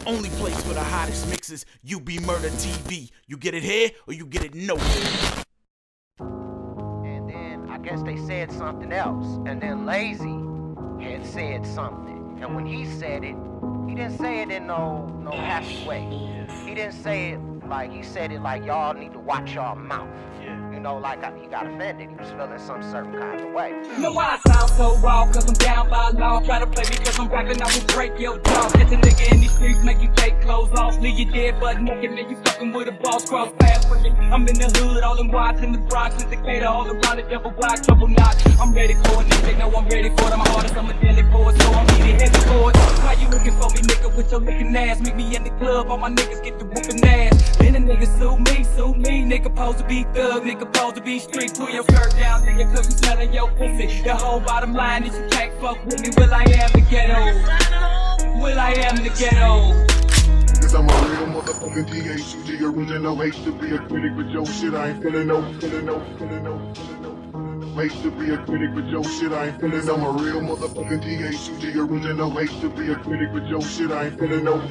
only place for the hottest mixes. You Be Murder TV. You get it here or you get it nowhere. And then I guess they said something else. And then Lazy had said something. And when he said it, he didn't say it in no happy way. He didn't say it like, he said it like, y'all need to watch y'all mouth. You know, like he got offended. He was feeling some certain kind of way. You know why I sound so raw? Cause I'm down by law. Try to play me cause I'm rapping, I will break your jaw. Catch a nigga in these streets, make you take clothes off. Leave you dead butt naked, and you fucking with a boss. Cross paths with me. I'm in the hood, all in Watts, in the Bronx, in Decatur, all around the devil block, trouble not. I'm ready for it, nigga. Know I'm ready for it. I'm hardest, I'm a daily poet, so I'm eating heavy for it. Why you looking for me, nigga, with your licking ass? Meet me in the club, all my niggas get the whooping ass. Then a nigga sue me, nigga supposed to be thug, nigga supposed to be street. Pull your skirt down, nigga, cause you smelling your pussy. The whole bottom line is you can't fuck with me. Will I am the ghetto? Will I am the ghetto? Cause I'm a real motherfucking THUG original. Hate to be a critic with your shit, I ain't feeling no. Hate to be a critic with your shit, I ain't feeling no. I'm a real motherfucking THUG original. Hate to be a critic with your shit, I ain't feeling no.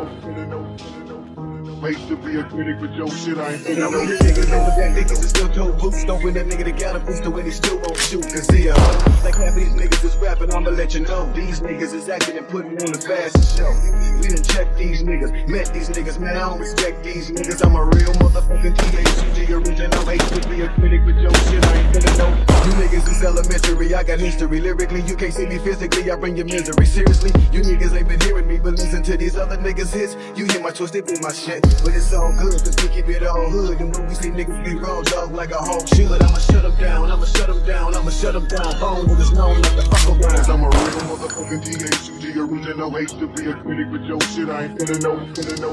Hate to be a critic with your shit, I ain't feeling no. Niggas know that niggas is still dope boots. Don't win that nigga that got a booster when he still won't shoot. Cause like half of these niggas is rapping, I'ma let you know. These niggas is acting and putting on the fastest show. We done checked these niggas, met these niggas, man, I don't respect these niggas. I'm a real motherfucking THUG original. Hate to be a critic with your shit, I ain't feeling no. You niggas is elementary, I got history. Lyrically, you can't see me physically, I bring you misery. Seriously, you niggas ain't been hearing me, but listen to these other niggas hits. You hear my twisted with my shit, but it's all good, cause we keep it all hood. And when we see niggas be raw dog like a hog should, I'ma shut them down, I'ma shut them down, I'ma shut them down. Phone niggas known like the fuck around. Cause I'm a real motherfucking THUG original. Hate to be a critic with your shit, I ain't feeling no.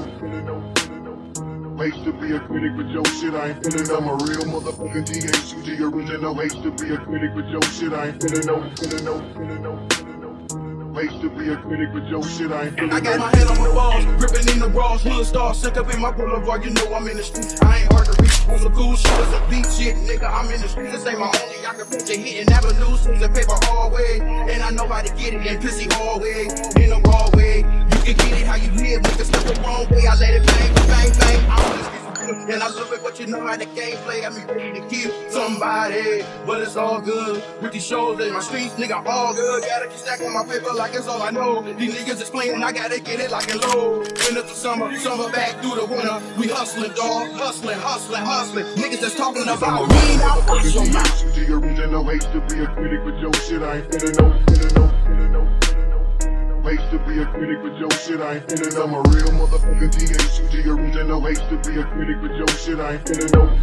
Hate to be a critic with your shit, I ain't feeling no. I'm a real motherfucking THUG original. Hate to be a critic with your shit, I ain't feeling no. Hate to be a critic with your shit, I ain't feeling no. I got my head on my balls, gripping in the raws, hood star, stuck up in my boulevard, you know I'm in the streets. I ain't hard to reach, on some cool shit, or some beat shit, nigga, I'm in the streets. This ain't my only occupation, hitting avenues, since the paper hallway. And I know how to get it in pissy hallway, in a raw way. You can get it how you live, nigga, step the wrong way. I let it bang, bang, bang, I'm just and I love it, but you know how the game play. I be ready to kill somebody, but it's all good. With these shows in my streets, nigga, all good. Gotta keep stacking my paper like it's all I know. These niggas is playing, I gotta get it like in low. Winter to summer, summer back through the winter. We hustling, dog, hustling. Niggas that's talking about me now. Watch your mouth. The original. Hate to be a critic with your shit, I ain't feeling no. Hate to be a critic with your shit, I ain't feeling no. I'm a real motherfucking THUG original. Hate to be a critic with your shit, I ain't feeling no.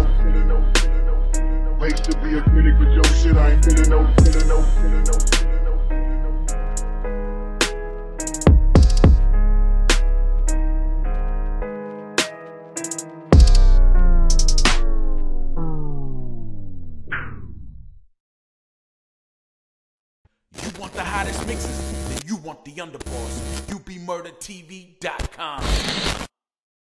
Hate to be a critic with your shit, I ain't feeling no. You want the hottest mixes? Then you want the underboss. UBMurderTV.com.